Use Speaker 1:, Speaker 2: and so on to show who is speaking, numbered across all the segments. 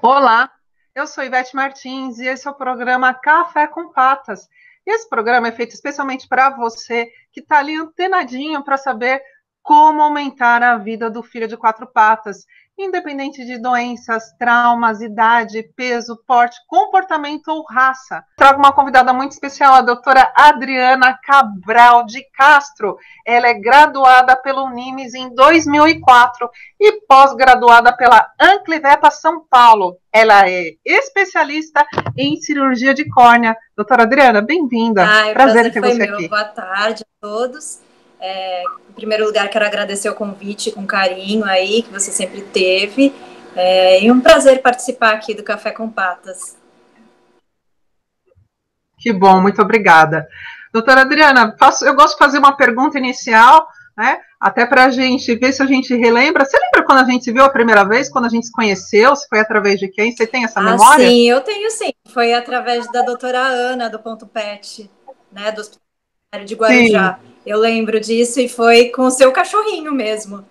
Speaker 1: Olá, eu sou Ivete Martins e esse é o programa Café com Patas. E esse programa é feito especialmente para você que está ali antenadinho para saber como aumentar a vida do filho de quatro patas, independente de doenças, traumas, idade, peso, porte, comportamento ou raça. Trago uma convidada muito especial, a doutora Adriana Cabral de Castro. Ela é graduada pelo Unimes em 2004 e pós-graduada pela Anclivepa São Paulo. Ela é especialista em cirurgia de córnea. Doutora Adriana, bem-vinda.
Speaker 2: O
Speaker 1: prazer ter
Speaker 2: foi
Speaker 1: você
Speaker 2: meu.
Speaker 1: aqui.
Speaker 2: Boa tarde a todos. Em primeiro lugar, quero agradecer o convite com carinho aí, que você sempre teve. E um prazer participar aqui do Café com Patas.
Speaker 1: Que bom, muito obrigada. Doutora Adriana, eu gosto de fazer uma pergunta inicial, né? Até para a gente ver se a gente relembra. Você lembra quando a gente se viu a primeira vez, quando a gente se conheceu? Se foi através de quem? Você tem essa memória?
Speaker 2: Sim, eu tenho sim. Foi através da doutora Ana, do Ponto Pet, né, do Hospital de Guarujá. Sim. Eu lembro disso e foi com o seu cachorrinho mesmo.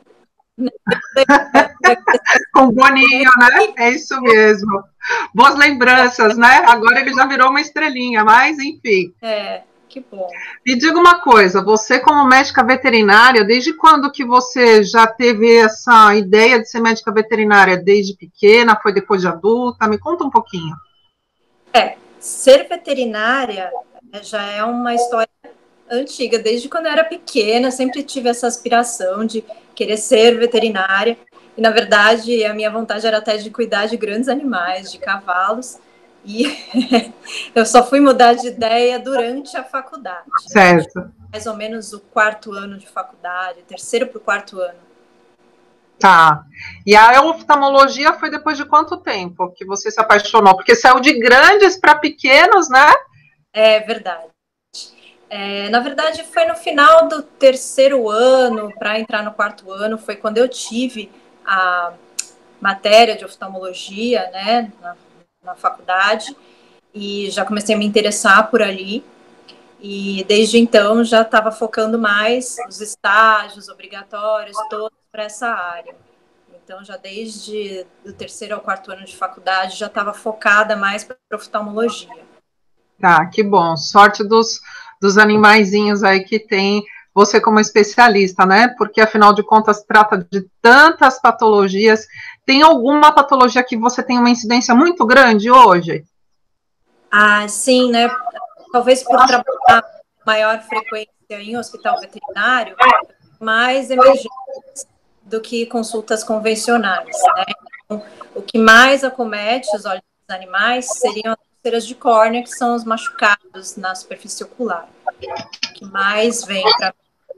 Speaker 1: Com o Boninho, né? É isso mesmo. Boas lembranças, né? Agora ele já virou uma estrelinha, mas enfim.
Speaker 2: Que bom.
Speaker 1: Me diga uma coisa, você como médica veterinária, desde quando que você já teve essa ideia de ser médica veterinária? Desde pequena, foi depois de adulta? Me conta um pouquinho.
Speaker 2: Ser veterinária já é uma história antiga. Desde quando eu era pequena, sempre tive essa aspiração de querer ser veterinária. E, na verdade, a minha vontade era até de cuidar de grandes animais, de cavalos. E eu só fui mudar de ideia durante a faculdade.
Speaker 1: Certo.
Speaker 2: Mais ou menos o quarto ano de faculdade, terceiro para o quarto ano.
Speaker 1: Tá. E a oftalmologia foi depois de quanto tempo que você se apaixonou? Porque saiu de grandes para pequenos, né?
Speaker 2: É verdade. Na verdade, foi no final do terceiro ano, para entrar no quarto ano, foi quando eu tive a matéria de oftalmologia, né, na faculdade, e já comecei a me interessar por ali, e desde então já estava focando mais os estágios obrigatórios, todos para essa área. Então, já desde o terceiro ao quarto ano de faculdade, já estava focada mais para oftalmologia.
Speaker 1: Tá, que bom. Sorte dos animaizinhos aí que tem você como especialista, né? Porque, afinal de contas, trata de tantas patologias. Tem alguma patologia que você tem uma incidência muito grande hoje?
Speaker 2: Sim, né? Talvez por trabalhar com maior frequência em hospital veterinário, mais emergências do que consultas convencionais, né? Então, o que mais acomete os olhos dos animais seriam as úlceras de córnea, que são os machucados na superfície ocular. O que mais vem para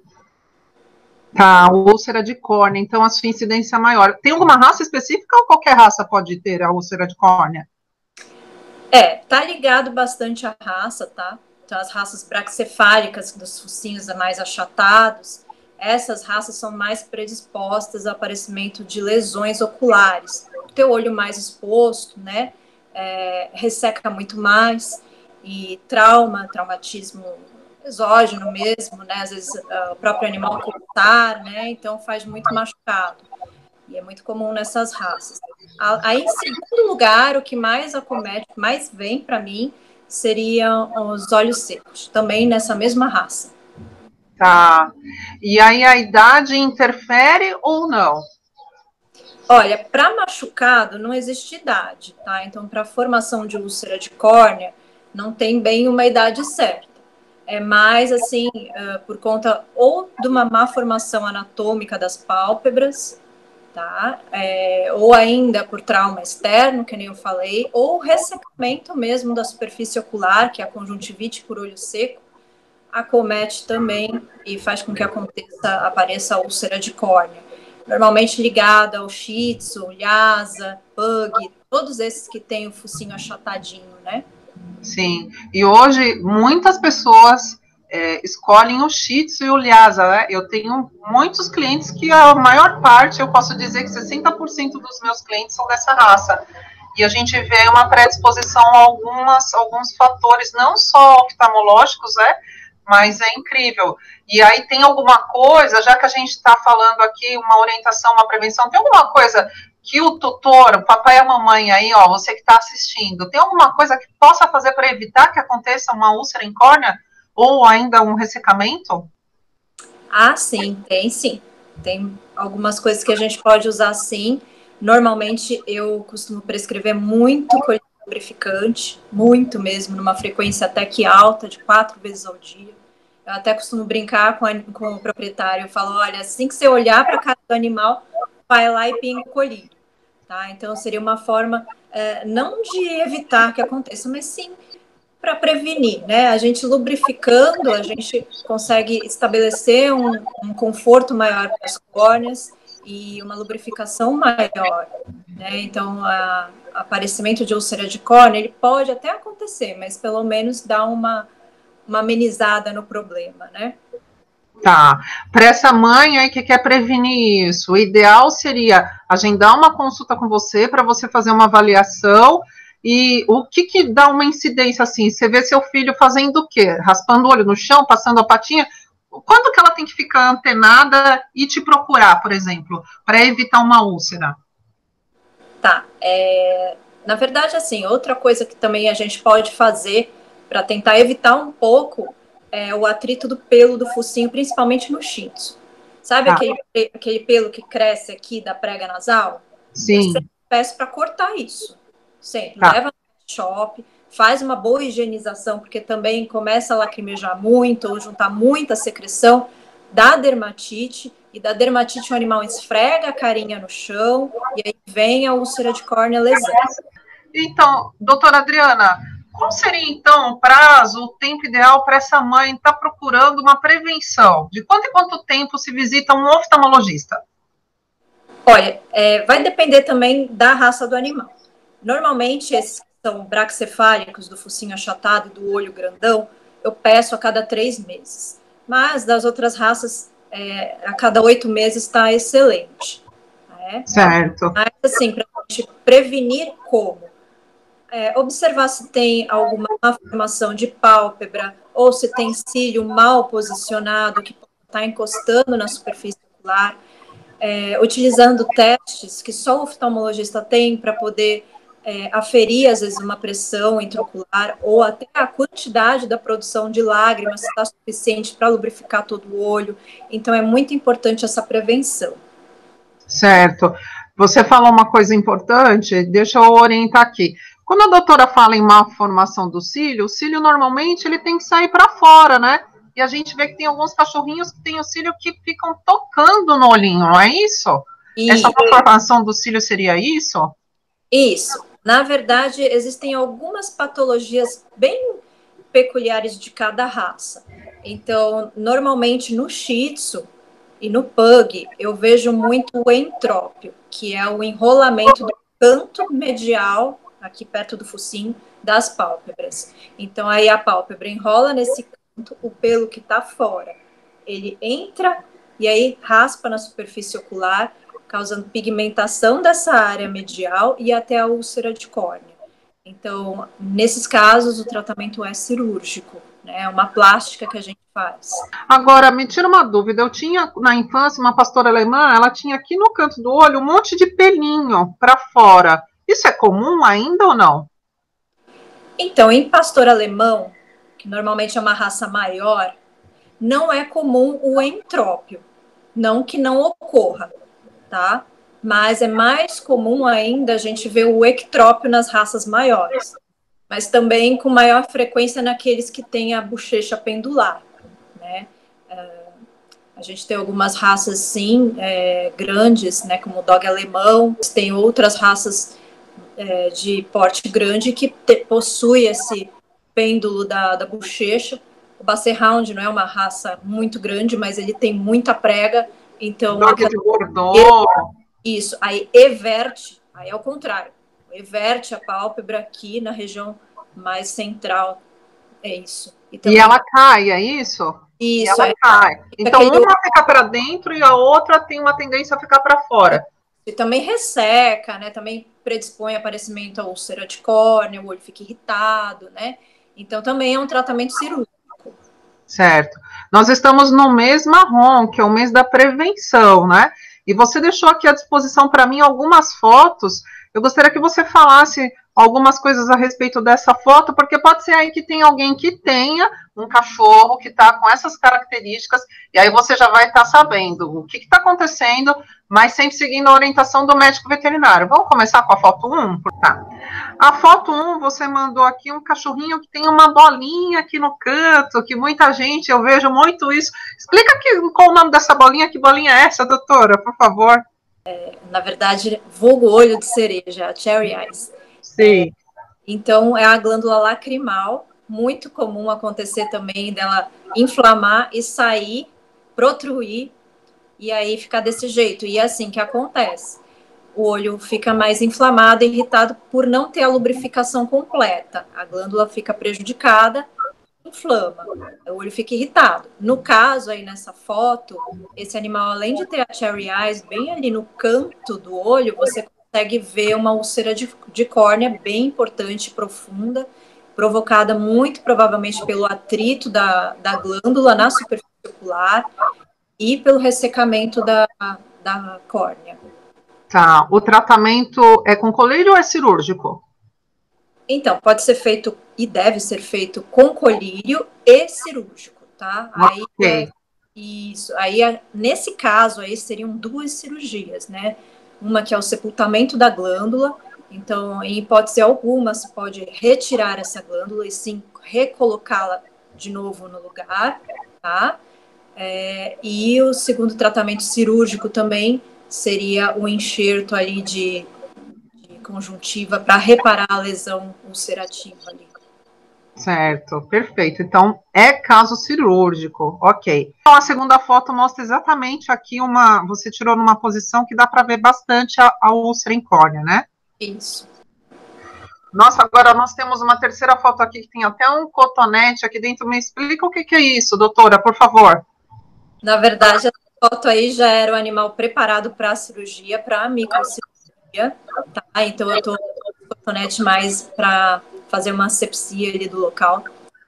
Speaker 1: Tá, úlcera de córnea, então a sua incidência maior. Tem alguma raça específica ou qualquer raça pode ter a úlcera de córnea?
Speaker 2: Tá ligado bastante à raça, tá? Então, as raças braquicefálicas, dos focinhos mais achatados, essas raças são mais predispostas ao aparecimento de lesões oculares. O teu olho mais exposto, né? Resseca muito mais, e traumatismo exógeno mesmo, né? Às vezes o próprio animal cortar, né? Então faz muito machucado. E é muito comum nessas raças. Aí, em segundo lugar, o que mais acomete, mais vem para mim, seriam os olhos secos, também nessa mesma raça.
Speaker 1: Tá. E aí a idade interfere ou não?
Speaker 2: Olha, para machucado não existe idade, tá? Então, para formação de úlcera de córnea, não tem bem uma idade certa. É mais assim, por conta ou de uma má formação anatômica das pálpebras, tá? Ou ainda por trauma externo, que nem eu falei, ou ressecamento mesmo da superfície ocular, que é a conjuntivite por olho seco, acomete também e faz com que apareça a úlcera de córnea. Normalmente ligada ao Shih Tzu, Lhasa, Pug, todos esses que têm o focinho achatadinho, né?
Speaker 1: Sim, e hoje muitas pessoas escolhem o Shih Tzu e o Lhasa, né? Eu tenho muitos clientes que a maior parte, eu posso dizer que 60% dos meus clientes são dessa raça. E a gente vê uma predisposição a alguns fatores, não só oftalmológicos, né? Mas é incrível. E aí tem alguma coisa, já que a gente está falando aqui, uma orientação, uma prevenção, tem alguma coisa que o tutor, o papai e a mamãe aí, ó, você que está assistindo, tem alguma coisa que possa fazer para evitar que aconteça uma úlcera em córnea ou ainda um ressecamento?
Speaker 2: Ah, sim, tem sim. Tem algumas coisas que a gente pode usar sim. Normalmente eu costumo prescrever muito colírio lubrificante, muito mesmo, numa frequência até que alta, de 4 vezes ao dia. Eu até costumo brincar com o proprietário, eu falo, olha, assim que você olhar para a cara do animal, vai lá e pinga o colírio, tá? Então seria uma forma, não de evitar que aconteça, mas sim para prevenir, né? A gente lubrificando, a gente consegue estabelecer um conforto maior para as córneas e uma lubrificação maior, né? Então, o aparecimento de úlcera de córnea, ele pode até acontecer, mas pelo menos dá uma amenizada no problema, né?
Speaker 1: Tá. Para essa mãe aí que quer prevenir isso, o ideal seria agendar uma consulta com você para você fazer uma avaliação. E o que dá uma incidência assim? Você vê seu filho fazendo o quê? Raspando o olho no chão, passando a patinha? Quando que ela tem que ficar antenada e te procurar, por exemplo, para evitar uma úlcera?
Speaker 2: Tá. Na verdade, assim, outra coisa que também a gente pode fazer para tentar evitar um pouco é o atrito do pelo do focinho, principalmente no shih tzu. Sabe
Speaker 1: Tá.
Speaker 2: aquele pelo que cresce aqui da prega nasal? Eu
Speaker 1: Sim.
Speaker 2: sempre peço para cortar isso. Sempre.
Speaker 1: Tá.
Speaker 2: Leva no shop, faz uma boa higienização, porque também começa a lacrimejar muito ou juntar muita secreção, dá dermatite, e da dermatite o animal esfrega a carinha no chão, e aí vem a úlcera de córnea lesão.
Speaker 1: Então, doutora Adriana, qual seria então o prazo, o tempo ideal para essa mãe estar procurando uma prevenção? De quanto em quanto tempo se visita um oftalmologista?
Speaker 2: Olha, vai depender também da raça do animal. Normalmente, esses que são braxcefálicos, do focinho achatado e do olho grandão, eu peço a cada 3 meses. Mas das outras raças, a cada 8 meses está excelente. Né?
Speaker 1: Certo.
Speaker 2: Mas, assim, para a gente prevenir como? Observar se tem alguma formação de pálpebra ou se tem cílio mal posicionado que pode estar encostando na superfície ocular. Utilizando testes que só o oftalmologista tem para poder aferir, às vezes, uma pressão intraocular ou até a quantidade da produção de lágrimas, se está suficiente para lubrificar todo o olho. Então, é muito importante essa prevenção.
Speaker 1: Certo. Você falou uma coisa importante, deixa eu orientar aqui. Quando a doutora fala em má formação do cílio, o cílio normalmente ele tem que sair para fora, né? E a gente vê que tem alguns cachorrinhos que têm o cílio que ficam tocando no olhinho, não é isso? Essa formação do cílio seria isso?
Speaker 2: Isso. Na verdade, existem algumas patologias bem peculiares de cada raça. Então, normalmente no Shih Tzu e no Pug, eu vejo muito o entrópio, que é o enrolamento do canto medial, aqui perto do focinho, das pálpebras. Então, aí a pálpebra enrola nesse canto, o pelo que está fora, ele entra e aí raspa na superfície ocular, causando pigmentação dessa área medial e até a úlcera de córnea. Então, nesses casos, o tratamento é cirúrgico, né? É uma plástica que a gente faz.
Speaker 1: Agora, me tira uma dúvida. Eu tinha na infância uma pastora alemã, ela tinha aqui no canto do olho um monte de pelinho para fora. Isso é comum ainda ou não?
Speaker 2: Então, em pastor alemão, que normalmente é uma raça maior, não é comum o entrópio. Não que não ocorra, tá? Mas é mais comum ainda a gente ver o ectrópio nas raças maiores. Mas também com maior frequência naqueles que têm a bochecha pendular, né? A gente tem algumas raças, sim, grandes, né, como o dog alemão. Tem outras raças de porte grande que possui esse pêndulo da bochecha. O Basset Hound não é uma raça muito grande, mas ele tem muita prega. Então,
Speaker 1: Dog de Bordeaux.
Speaker 2: Isso, aí everte, aí é o contrário. Everte a pálpebra aqui na região mais central. É isso.
Speaker 1: E ela cai, é isso?
Speaker 2: Isso,
Speaker 1: e ela cai. Então, uma fica para dentro e a outra tem uma tendência a ficar para fora.
Speaker 2: E também resseca, né? Também predispõe aparecimento à úlcera de córnea, o olho fica irritado, né? Então, também é um tratamento cirúrgico.
Speaker 1: Certo. Nós estamos no mês marrom, que é o mês da prevenção, né? E você deixou aqui à disposição para mim algumas fotos. Eu gostaria que você falasse algumas coisas a respeito dessa foto, porque pode ser aí que tem alguém que tenha um cachorro que está com essas características, e aí você já vai estar sabendo o que está acontecendo, mas sempre seguindo a orientação do médico veterinário. Vamos começar com a foto 1? Tá. A foto 1, você mandou aqui um cachorrinho que tem uma bolinha aqui no canto, que muita gente, eu vejo muito isso. Explica aqui qual o nome dessa bolinha, que bolinha é essa, doutora, por favor?
Speaker 2: Na verdade, vulgo olho de cereja, cherry eyes.
Speaker 1: Sim.
Speaker 2: Então, é a glândula lacrimal, muito comum acontecer também dela inflamar e sair, protruir, e aí ficar desse jeito. E é assim que acontece. O olho fica mais inflamado e irritado por não ter a lubrificação completa. A glândula fica prejudicada, inflama, o olho fica irritado. No caso, aí nessa foto, esse animal, além de ter a cherry eyes bem ali no canto do olho, você consegue ver uma úlcera de córnea bem importante, profunda, provocada muito provavelmente pelo atrito da glândula na superfície ocular e pelo ressecamento da córnea.
Speaker 1: Tá, o tratamento é com colírio ou é cirúrgico?
Speaker 2: Então, pode ser feito e deve ser feito com colírio e cirúrgico, tá?
Speaker 1: Okay.
Speaker 2: Nesse caso, aí seriam duas cirurgias, né? Uma que é o sepultamento da glândula, então, em hipótese alguma, se pode retirar essa glândula e sim recolocá-la de novo no lugar, tá? E o segundo tratamento cirúrgico também seria o enxerto ali de conjuntiva para reparar a lesão ulcerativa ali.
Speaker 1: Certo, perfeito. Então, é caso cirúrgico, ok. Então, a segunda foto mostra exatamente aqui você tirou numa posição que dá para ver bastante a úlcera em córnea, né?
Speaker 2: Isso.
Speaker 1: Nossa, agora nós temos uma terceira foto aqui que tem até um cotonete aqui dentro. Me explica o que é isso, doutora, por favor.
Speaker 2: Na verdade, essa foto aí já era o animal preparado para a cirurgia, para a microcirurgia, tá? Então, eu tô com o cotonete mais para fazer uma asepsia ali do local.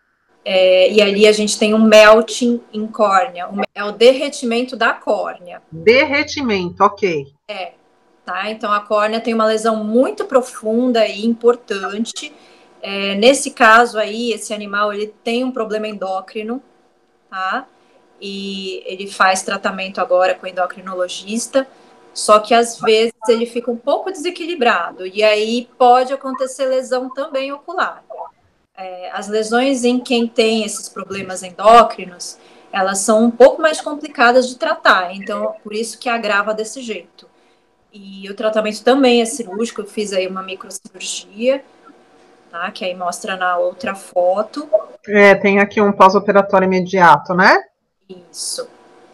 Speaker 2: E ali a gente tem um melting em córnea, é o derretimento da córnea.
Speaker 1: Derretimento, ok.
Speaker 2: Tá? Então, a córnea tem uma lesão muito profunda e importante. Nesse caso aí, esse animal ele tem um problema endócrino, tá? E ele faz tratamento agora com o endocrinologista, só que às vezes ele fica um pouco desequilibrado, e aí pode acontecer lesão também ocular. As lesões em quem tem esses problemas endócrinos, elas são um pouco mais complicadas de tratar, então por isso que agrava desse jeito. E o tratamento também é cirúrgico, eu fiz aí uma microcirurgia, tá? Que aí mostra na outra foto.
Speaker 1: Tem aqui um pós-operatório imediato, né?
Speaker 2: Isso.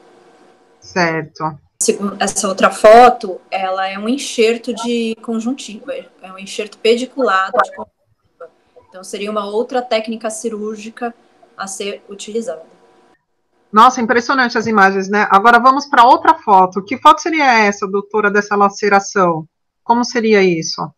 Speaker 1: Certo.
Speaker 2: Essa outra foto, ela é um enxerto de conjuntiva, é um enxerto pediculado de conjuntiva. Então, seria uma outra técnica cirúrgica a ser utilizada.
Speaker 1: Nossa, impressionante as imagens, né? Agora vamos para outra foto. Que foto seria essa, doutora, dessa laceração? Como seria isso?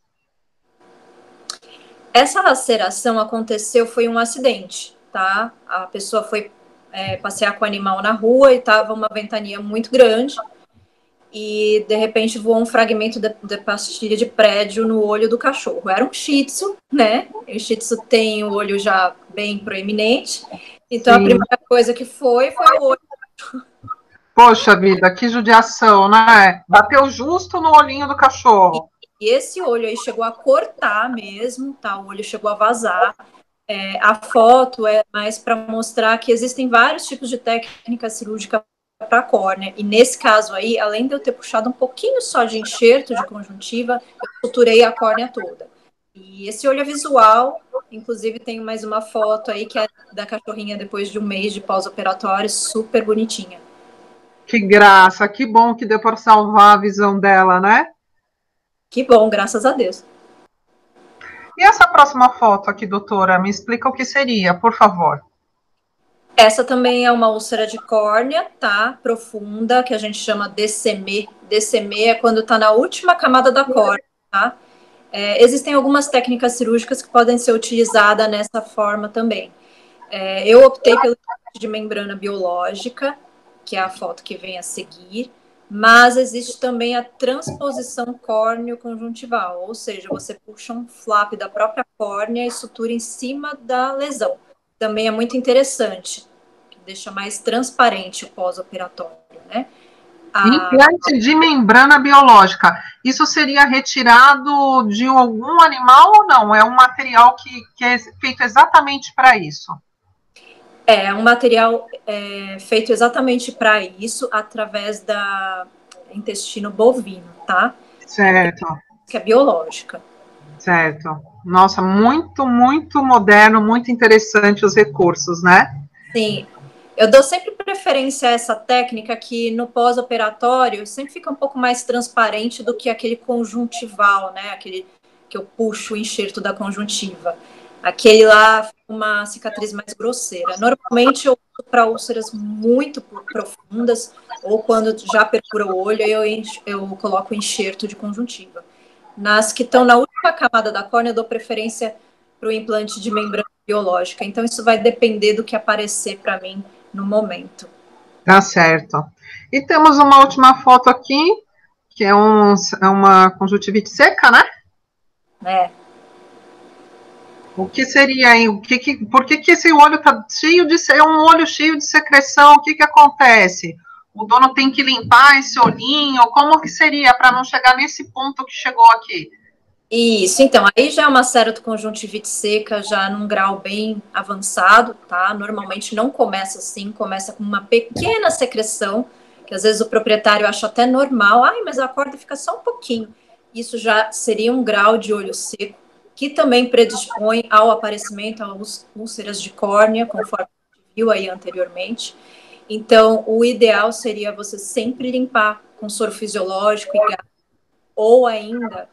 Speaker 2: Essa laceração aconteceu, foi um acidente, tá? A pessoa foi passear com o animal na rua e estava uma ventania muito grande e, de repente, voou um fragmento da pastilha de prédio no olho do cachorro. Era um shih tzu, né? O shih tzu tem o olho já bem proeminente, então Sim. A primeira coisa que foi o olho.
Speaker 1: Poxa vida, que judiação, né? Bateu justo no olhinho do cachorro.
Speaker 2: E esse olho aí chegou a cortar mesmo, tá? O olho chegou a vazar. A foto é mais para mostrar que existem vários tipos de técnica cirúrgica para a córnea. E nesse caso aí, além de eu ter puxado um pouquinho só de enxerto de conjuntiva, eu suturei a córnea toda. E esse olho é visual, inclusive tenho mais uma foto aí que é da cachorrinha depois de um mês de pós-operatório, super bonitinha.
Speaker 1: Que graça, que bom que deu para salvar a visão dela, né?
Speaker 2: Que bom, graças a Deus.
Speaker 1: E essa próxima foto aqui, doutora, me explica o que seria, por favor.
Speaker 2: Essa também é uma úlcera de córnea, tá? Profunda, que a gente chama DCM. DCM é quando tá na última camada da córnea, tá? Existem algumas técnicas cirúrgicas que podem ser utilizadas nessa forma também. Eu optei pelo de membrana biológica, que é a foto que vem a seguir, Mas existe também a transposição córneo-conjuntival, ou seja, você puxa um flap da própria córnea e sutura em cima da lesão. Também é muito interessante, que deixa mais transparente o pós-operatório, né?
Speaker 1: Implante de membrana biológica. Isso seria retirado de algum animal ou não? É um material que é feito exatamente para isso?
Speaker 2: É um material feito exatamente para isso, através da intestino bovino, tá?
Speaker 1: Certo.
Speaker 2: Que é biológica.
Speaker 1: Certo. Nossa, muito, muito moderno, muito interessante os recursos, né?
Speaker 2: Sim. Eu dou sempre preferência a essa técnica que no pós-operatório sempre fica um pouco mais transparente do que aquele conjuntival, né? Aquele que eu puxo o enxerto da conjuntiva. Aquele lá fica uma cicatriz mais grosseira. Normalmente eu uso para úlceras muito profundas ou quando já perfura o olho, eu coloco o enxerto de conjuntiva. Nas que estão na última camada da córnea, eu dou preferência para o implante de membrana biológica. Então, isso vai depender do que aparecer para mim no momento.
Speaker 1: Tá certo. E temos uma última foto aqui, que é uma conjuntivite seca, né?
Speaker 2: É.
Speaker 1: O que seria aí? Por que esse olho está cheio de... É um olho cheio de secreção, o que acontece? O dono tem que limpar esse olhinho? Como que seria para não chegar nesse ponto que chegou aqui?
Speaker 2: Isso, então, aí já é uma ceratoconjuntivite seca, já num grau bem avançado, tá? Normalmente não começa assim, começa com uma pequena secreção, que às vezes o proprietário acha até normal, ai, mas a corda fica só um pouquinho. Isso já seria um grau de olho seco, que também predispõe ao aparecimento às úlceras de córnea, conforme a gente viu aí anteriormente. Então, o ideal seria você sempre limpar com soro fisiológico e gás, ou ainda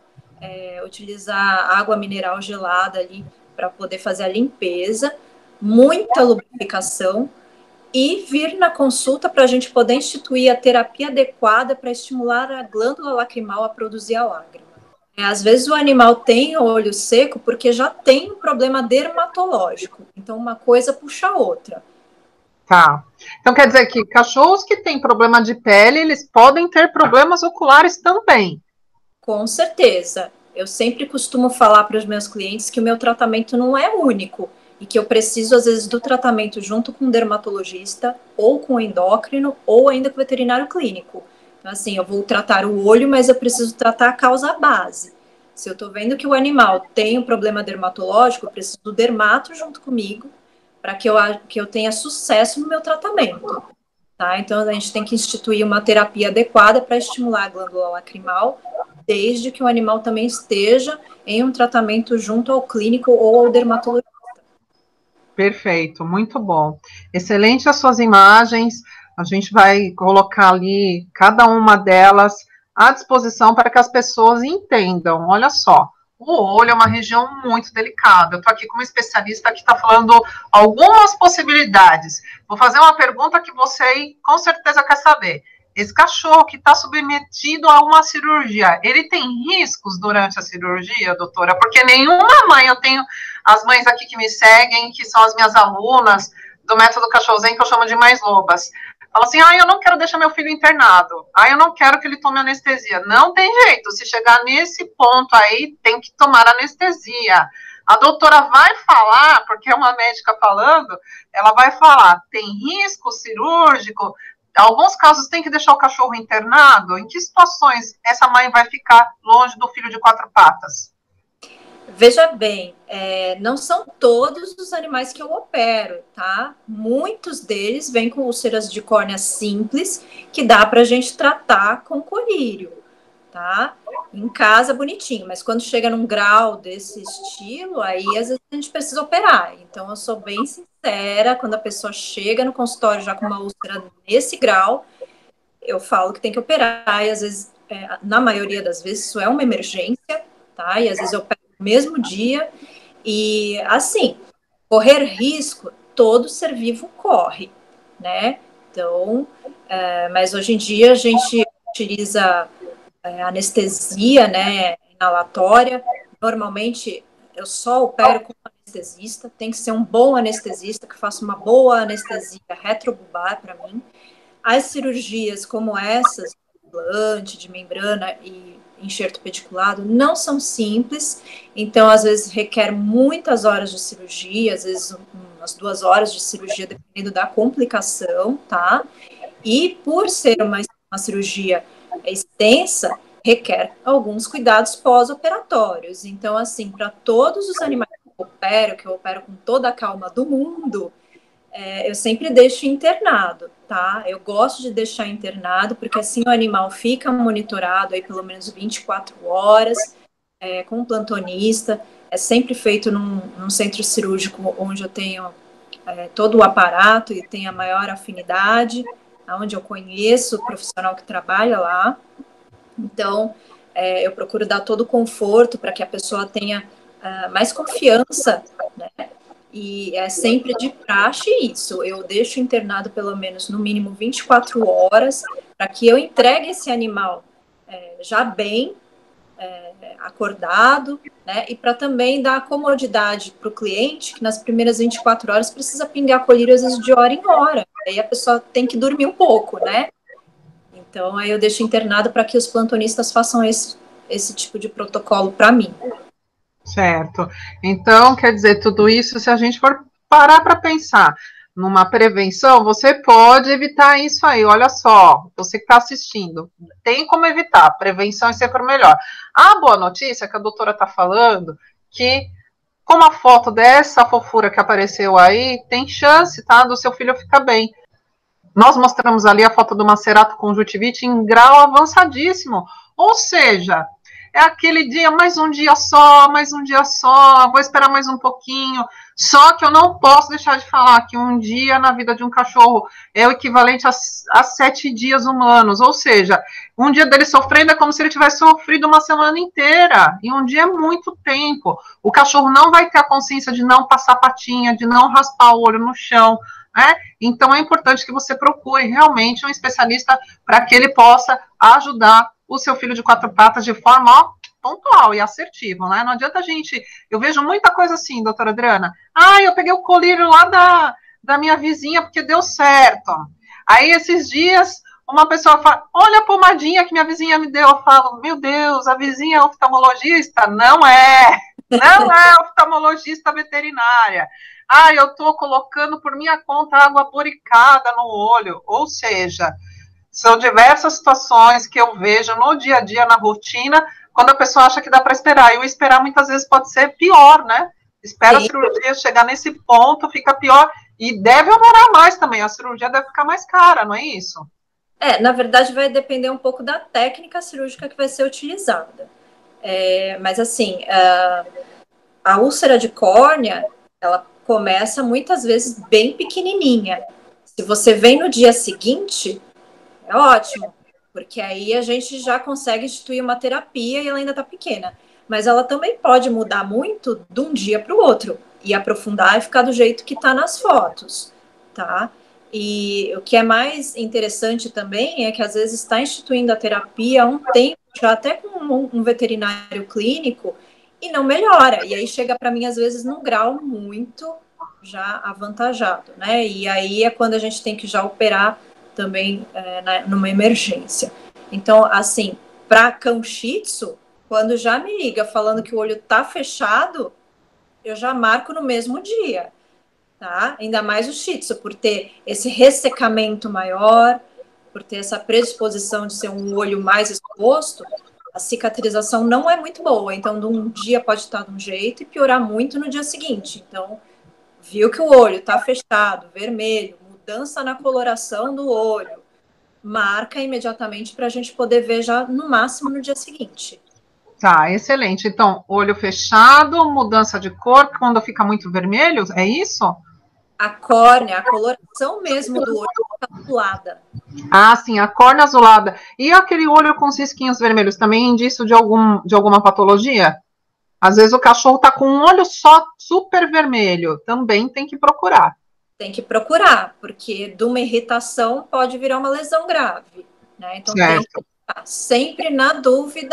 Speaker 2: utilizar água mineral gelada ali para poder fazer a limpeza, muita lubrificação e vir na consulta para a gente poder instituir a terapia adequada para estimular a glândula lacrimal a produzir a lágrima. Às vezes o animal tem o olho seco porque já tem um problema dermatológico, então uma coisa puxa a outra.
Speaker 1: Tá. Então quer dizer que cachorros que têm problema de pele, eles podem ter problemas oculares também.
Speaker 2: Com certeza. Eu sempre costumo falar para os meus clientes que o meu tratamento não é único e que eu preciso, às vezes, do tratamento junto com um dermatologista, ou com um endócrino, ou ainda com o veterinário clínico. Então, assim, eu vou tratar o olho, mas eu preciso tratar a causa base. Se eu estou vendo que o animal tem um problema dermatológico, eu preciso do dermato junto comigo para que eu tenha sucesso no meu tratamento. Tá? Então, a gente tem que instituir uma terapia adequada para estimular a glândula lacrimal, desde que o animal também esteja em um tratamento junto ao clínico ou ao dermatologista.
Speaker 1: Perfeito, muito bom. Excelente as suas imagens. A gente vai colocar ali cada uma delas à disposição para que as pessoas entendam. Olha só, o olho é uma região muito delicada. Eu estou aqui com uma especialista que está falando algumas possibilidades. Vou fazer uma pergunta que você com certeza quer saber. Esse cachorro que está submetido a uma cirurgia, ele tem riscos durante a cirurgia, doutora? Porque nenhuma mãe, eu tenho as mães aqui que me seguem, que são as minhas alunas do método Cachorro Zen, que eu chamo de mães lobas, falam assim, eu não quero deixar meu filho internado, eu não quero que ele tome anestesia. Não tem jeito, se chegar nesse ponto aí, tem que tomar anestesia. A doutora vai falar, porque é uma médica falando, ela vai falar, tem risco cirúrgico, alguns casos tem que deixar o cachorro internado, em que situações essa mãe vai ficar longe do filho de quatro patas?
Speaker 2: Veja bem, não são todos os animais que eu opero, tá? Muitos deles vêm com úlceras de córnea simples, que dá para a gente tratar com colírio, tá? Em casa, bonitinho, mas quando chega num grau desse estilo, aí às vezes a gente precisa operar. Então, eu sou bem sincera, quando a pessoa chega no consultório já com uma úlcera nesse grau, eu falo que tem que operar, e às vezes, na maioria das vezes, isso é uma emergência, tá? E às vezes eu pego no mesmo dia, e assim, correr risco, todo ser vivo corre, né? Então, mas hoje em dia a gente utiliza anestesia, né, inalatória. Normalmente eu só opero com anestesista, tem que ser um bom anestesista que faça uma boa anestesia retrobulbar para mim. As cirurgias como essas, implante, de membrana e enxerto pediculado não são simples, então às vezes requer muitas horas de cirurgia, às vezes umas 2 horas de cirurgia, dependendo da complicação, tá? E por ser uma cirurgia extensa, requer alguns cuidados pós-operatórios. Então, assim, para todos os animais que eu opero com toda a calma do mundo, eu sempre deixo internado, tá? Eu gosto de deixar internado, porque assim o animal fica monitorado aí pelo menos 24 horas, com um plantonista. É sempre feito num centro cirúrgico onde eu tenho todo o aparato e tenho a maior afinidade, onde eu conheço o profissional que trabalha lá. Então, eu procuro dar todo o conforto para que a pessoa tenha mais confiança, né? E é sempre de praxe isso. Eu deixo internado pelo menos, no mínimo, 24 horas, para que eu entregue esse animal já bem acordado, né? E para também dar comodidade para o cliente, que nas primeiras 24 horas precisa pingar colírio, às vezes, de hora em hora. Aí a pessoa tem que dormir um pouco, né? Então, aí eu deixo internado para que os plantonistas façam esse tipo de protocolo para mim.
Speaker 1: Certo. Então, quer dizer, tudo isso, se a gente for parar para pensar numa prevenção, você pode evitar isso aí. Olha só, você que está assistindo, tem como evitar. Prevenção é sempre melhor. A boa notícia é que a doutora está falando que, como a foto dessa fofura que apareceu aí, tem chance, tá, do seu filho ficar bem. Nós mostramos ali a foto do macerato conjuntivite em grau avançadíssimo. Ou seja, é aquele dia, mais um dia só, vou esperar mais um pouquinho. Só que eu não posso deixar de falar que um dia na vida de um cachorro é o equivalente a 7 dias humanos. Ou seja, um dia dele sofrendo é como se ele tivesse sofrido uma semana inteira. E um dia é muito tempo. O cachorro não vai ter a consciência de não passar patinha, de não raspar o olho no chão. Né? Então é importante que você procure realmente um especialista para que ele possa ajudar o seu filho de 4 patas de forma pontual e assertiva, né? Não adianta a gente... Eu vejo muita coisa assim, doutora Adriana. Eu peguei o colírio lá da minha vizinha porque deu certo. Aí esses dias uma pessoa fala, olha a pomadinha que minha vizinha me deu. Eu falo, meu Deus, a vizinha é oftalmologista? Não é oftalmologista veterinária. Eu estou colocando por minha conta água boricada no olho. Ou seja, são diversas situações que eu vejo no dia a dia, na rotina, quando a pessoa acha que dá para esperar. E o esperar muitas vezes pode ser pior, né? Espera a cirurgia chegar nesse ponto, fica pior. E deve demorar mais também. A cirurgia deve ficar mais cara, não é isso?
Speaker 2: Na verdade, vai depender um pouco da técnica cirúrgica que vai ser utilizada. Mas, assim, a úlcera de córnea, ela começa muitas vezes bem pequenininha. Se você vem no dia seguinte, é ótimo, porque aí a gente já consegue instituir uma terapia e ela ainda está pequena. Mas ela também pode mudar muito de um dia para o outro e aprofundar e ficar do jeito que está nas fotos, tá? E o que é mais interessante também é que às vezes está instituindo a terapia há um tempo, já até com um veterinário clínico, e não melhora. E aí chega para mim, às vezes, num grau muito já avantajado, né? E aí é quando a gente tem que já operar também numa emergência. Então, assim, para cão shih tzu, quando já me liga falando que o olho tá fechado, eu já marco no mesmo dia, tá? Ainda mais o shih tzu, por ter esse ressecamento maior, por ter essa predisposição de ser um olho mais exposto, a cicatrização não é muito boa. Então, de um dia pode estar de um jeito e piorar muito no dia seguinte. Então, viu que o olho está fechado, vermelho, mudança na coloração do olho, marca imediatamente para a gente poder ver já no máximo no dia seguinte.
Speaker 1: Tá, excelente. Então, olho fechado, mudança de cor, quando fica muito vermelho, é isso?
Speaker 2: A córnea, a coloração mesmo do olho fica azulada.
Speaker 1: Sim, a córnea azulada. E aquele olho com os risquinhos vermelhos, também é indício de alguma patologia? Às vezes o cachorro está com um olho só super vermelho, também tem que procurar.
Speaker 2: Tem que procurar, porque de uma irritação pode virar uma lesão grave, né? Então tem que estar sempre na dúvida,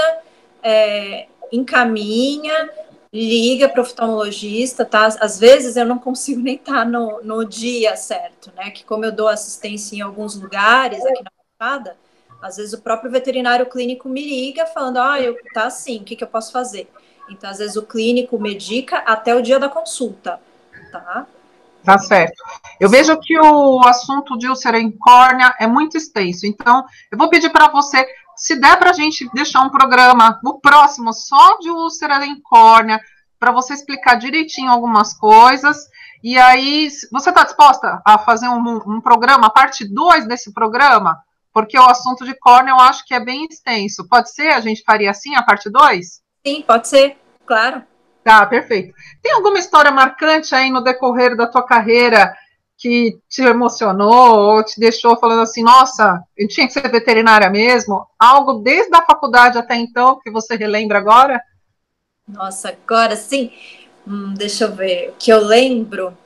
Speaker 2: encaminha, liga para o oftalmologista, tá? Às vezes eu não consigo nem estar no dia certo, né? Que como eu dou assistência em alguns lugares aqui na Baixada, Às vezes o próprio veterinário clínico me liga falando, tá assim, o que eu posso fazer? Então, às vezes o clínico medica até o dia da consulta, tá?
Speaker 1: Tá certo. Eu vejo que o assunto de úlcera em córnea é muito extenso, então eu vou pedir para você, se der para a gente deixar um programa, o próximo, só de úlcera em córnea, para você explicar direitinho algumas coisas, e aí, você está disposta a fazer um programa, a parte 2 desse programa? Porque o assunto de córnea eu acho que é bem extenso. Pode ser? A gente faria assim, a parte 2?
Speaker 2: Sim, pode ser, claro.
Speaker 1: Tá, perfeito. Tem alguma história marcante aí no decorrer da tua carreira que te emocionou ou te deixou falando assim, nossa, eu tinha que ser veterinária mesmo? Algo desde a faculdade até então que você relembra agora?
Speaker 2: Nossa, agora sim. Deixa eu ver. O que eu lembro.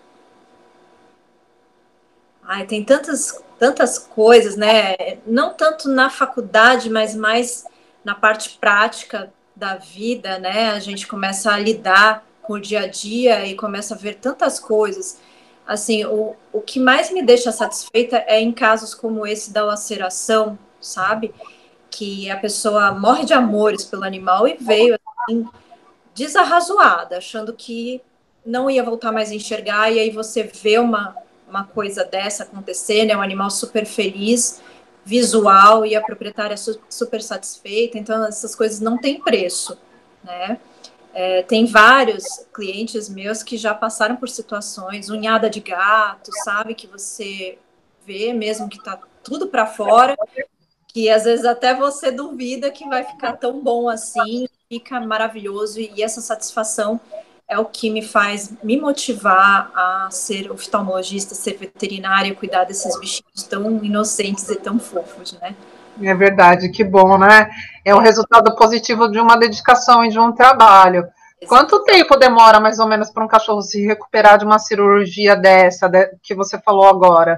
Speaker 2: Ai, tem tantas coisas, né? Não tanto na faculdade, mas mais na parte prática da vida, né? A gente começa a lidar com o dia a dia e começa a ver tantas coisas. Assim, o que mais me deixa satisfeita é em casos como esse da laceração, sabe? Que a pessoa morre de amores pelo animal e veio assim, desarrazoada, achando que não ia voltar mais a enxergar, e aí você vê uma coisa dessa acontecer, né? Um animal super feliz, visual, e a proprietária super satisfeita. Então, essas coisas não têm preço, né? Tem vários clientes meus que já passaram por situações, unhada de gato, sabe? Que você vê mesmo que tá tudo para fora, que às vezes até você duvida que vai ficar tão bom assim, fica maravilhoso, e essa satisfação é o que me faz me motivar a ser oftalmologista, ser veterinária, cuidar desses bichinhos tão inocentes e tão fofos, né?
Speaker 1: É verdade, que bom, né? É o resultado positivo de uma dedicação e de um trabalho. Quanto tempo demora, mais ou menos, para um cachorro se recuperar de uma cirurgia dessa, que você falou agora?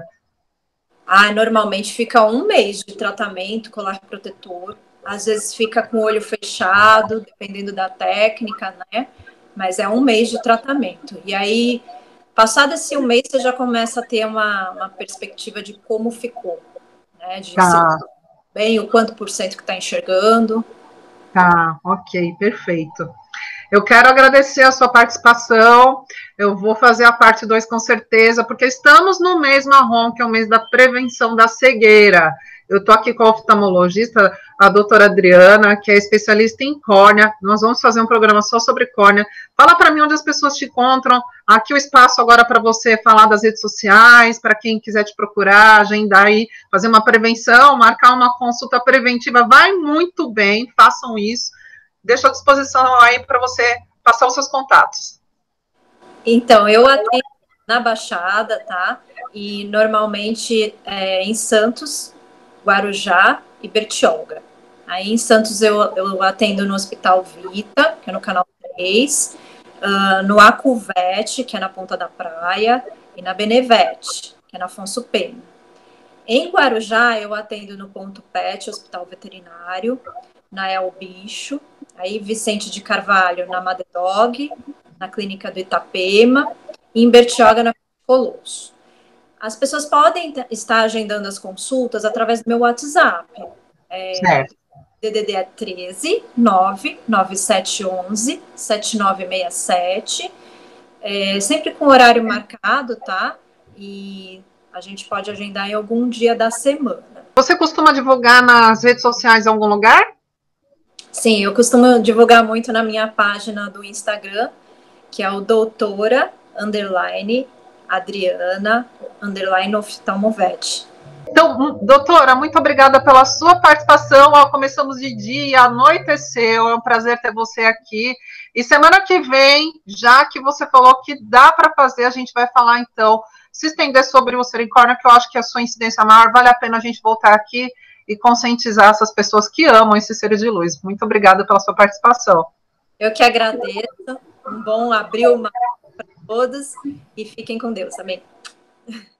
Speaker 2: Normalmente fica 1 mês de tratamento, colar protetor. Às vezes fica com o olho fechado, dependendo da técnica, né? Mas é 1 mês de tratamento. E aí, passado esse 1 mês, você já começa a ter uma perspectiva de como ficou, né? De se
Speaker 1: Tá,
Speaker 2: bem, o quanto por cento que está enxergando.
Speaker 1: tá, ok, perfeito. Eu quero agradecer a sua participação. Eu vou fazer a parte 2 com certeza, porque estamos no mês marrom, que é o mês da prevenção da cegueira. Eu estou aqui com a oftalmologista, a doutora Adriana, que é especialista em córnea. Nós vamos fazer um programa só sobre córnea. Fala para mim onde as pessoas te encontram. Aqui o espaço agora para você falar das redes sociais, para quem quiser te procurar, agendar aí, fazer uma prevenção, marcar uma consulta preventiva. Vai muito bem, façam isso. Deixo à disposição aí para você passar os seus contatos.
Speaker 2: Então, eu atendo na Baixada, tá? E normalmente em Santos, Guarujá e Bertioga. Aí em Santos eu atendo no Hospital Vita, que é no canal 3, no Acuvete, que é na Ponta da Praia, e na Benevete, que é na Afonso Pena. Em Guarujá, eu atendo no Ponto Pet, Hospital Veterinário, na El Bicho, aí Vicente de Carvalho, na Madedog, na Clínica do Itapema, e em Bertioga, na Colosso. As pessoas podem estar agendando as consultas através do meu WhatsApp.
Speaker 1: Certo.
Speaker 2: DDD é 13 99711 7967. Sempre com horário marcado, tá? E a gente pode agendar em algum dia da semana.
Speaker 1: Você costuma divulgar nas redes sociais em algum lugar?
Speaker 2: Sim, eu costumo divulgar muito na minha página do Instagram, que é o doutora, Adriana, oftalmovete.
Speaker 1: Então, doutora, muito obrigada pela sua participação. Começamos de dia, anoiteceu, é um prazer ter você aqui. E semana que vem, já que você falou que dá para fazer, a gente vai falar então, se estender sobre o úlcera em córnea, que eu acho que a sua incidência maior, vale a pena a gente voltar aqui e conscientizar essas pessoas que amam esses seres de luz. Muito obrigada pela sua participação.
Speaker 2: Eu que agradeço. Um bom abril para todos e fiquem com Deus. Amém.